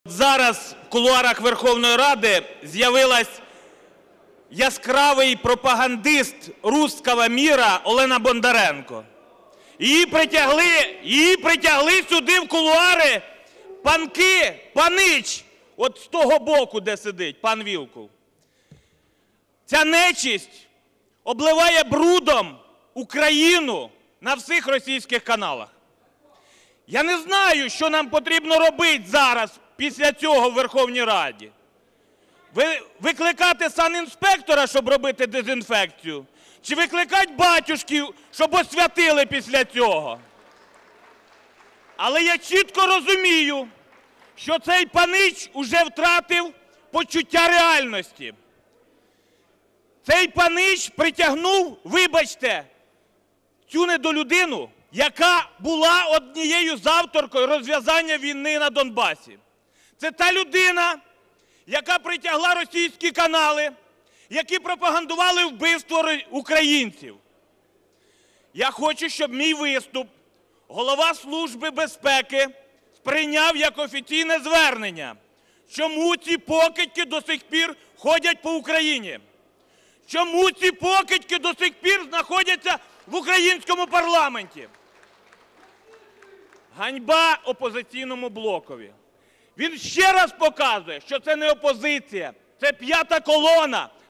Зараз в кулуарах Верховної Ради з'явилась яскравий пропагандист руського міра Олена Бондаренко. Її притягли сюди в кулуари панки, панич, от з того боку, де сидить пан Вілкул. Ця нечисть обливає брудом Україну на всіх російських каналах. Я не знаю, що нам потрібно робити зараз, після цього в Верховній Раді. Викликати санінспектора, щоб робити дезінфекцію? Чи викликати батюшків, щоб освятили після цього? Але я чітко розумію, що цей панич уже втратив почуття реальності. Цей панич притягнув, вибачте, цю недолюдину, яка була однією з авторкою розв'язання війни на Донбасі. Це та людина, яка притягла російські канали, які пропагандували вбивство українців. Я хочу, щоб мій виступ голова Служби безпеки сприйняв як офіційне звернення. Чому ці покидьки до сих пір ходять по Україні? Чому ці покидьки до сих пір знаходяться в українському парламенті? Ганьба опозиційному блокові. Він ще раз показує, що це не опозиція, це п'ята колона,